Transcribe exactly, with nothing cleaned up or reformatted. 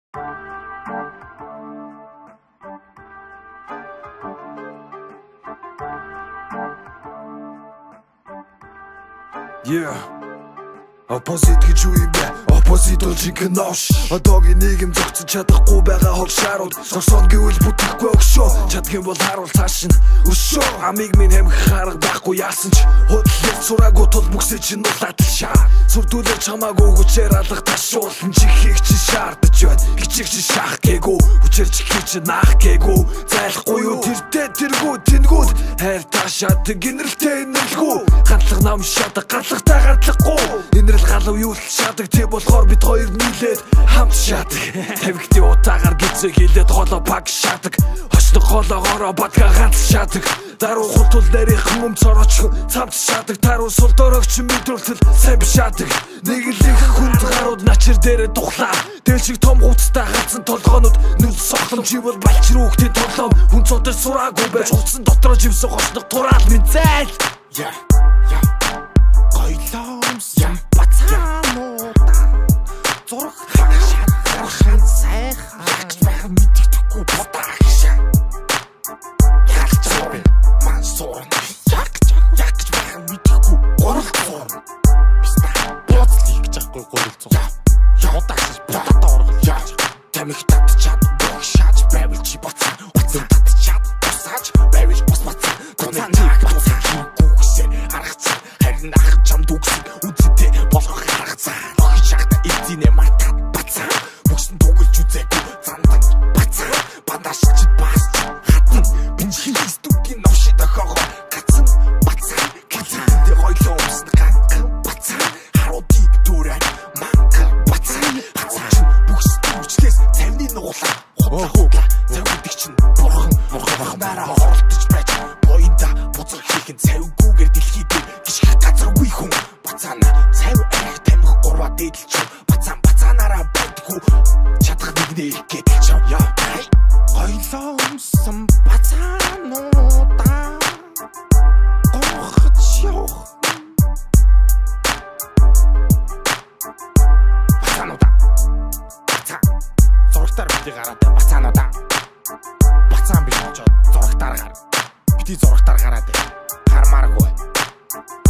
Yeah, Опозит гэж юу юм бэ? Опозит бол жинхэнэ нош. Одоогийн нийгэм зогцож чадахгүй байгаа хогшаарууд. Зогсон гэвэл бүтэхгүй өгшөө. Чадгийн бол харуул цааш нь өшөө. Амиг минь хэмх харах байхгүй яасан ч хөдлөл сураагүй тул бүксэж чинь улаатал шаа. Сүрдүүлж хамаагүй хүчээр алга ташуулан чихийг чи шаардаж байна. Хичээх чи шаах гээгүй. Хүчээр чихийг чи наах гээгүй. Зайлахгүй юу тэртээ тэргүү тэнгүүд. Хайр таашаад гинрэлтэй инэрлгүй. Гантлах нам шадаг гантлахтай гантлахгүй. Инрэл галав юу л шадаг тий болохоор бид хоёр нийлээд хамт шадаг. Тавигтын утаагаар гизээ хилээд холоо пак шадаг. Хочлог хоолоогоороо бадга ганц шадаг. Даруу хутул дээрийнхэн өмц орооч цамц шадаг. Таруу сул дөрөгч мэдрүүлтэл сайн шадаг. Нэг л их хүнд гарууд начир дээрээ тухлаа. Дээл шиг том гуцтай хацсан толгоонууд нүд сохлом чи бол балчир хүүхдийн толгом. Хүн цодор сураагүй байж хуцсан дотроо живсэн хослог тураал минь зайл. Я я гоёлоо өмссөн пацаануудаа зурх шахах сайхан ягч байх мэдэгдэхгүй бодаа хишээ. Ягч байна ман суурна ягч ягч байх мэдэгдэхгүй гурал суурна. Биста боцлиг жахгүй гурал суурна. Явдагч бодоо оргол яаж тамиг татчаад богшааж байвал чи бацаа утсан татчаад босааж байвал бос бацаа гонцан бацаа гүгсээ аргацаа харин ах чам дүгсээ үзэдээ болох аргацаа охин шахта эцэнэ мартаад бацаа бүгсэн дугуулж үзээгүй зандан бацаа бандаш чи бас хатан бинжин студийн новши дохоо гацсан бацаа гацаа дэ гоёлоо өмсөн ганхан бацаа харуудыг дүүрэн манка бацаа бацаа бүгс дүрчлээс цавны нуглаа хутаа цавдаг чинь бурхан бурхан дараа оролдож байж боёнда буцар хийх цавгүйгээр дэлхий дээр гიშгэх газаргүй хүн бацаана цав арих тамхи гурваа дээдэлч бацаан бацаанаараа байдгүй чадах нэгнээ ирэх гэдэл чав яа гоёлоо өмссөн бацаануудаа гонхож явах бацаануудаа бацаа зургатаар бити гараад бацаануудаа бацаан биш очоод зургатаар гар бити зургатаар гараад хармааргүй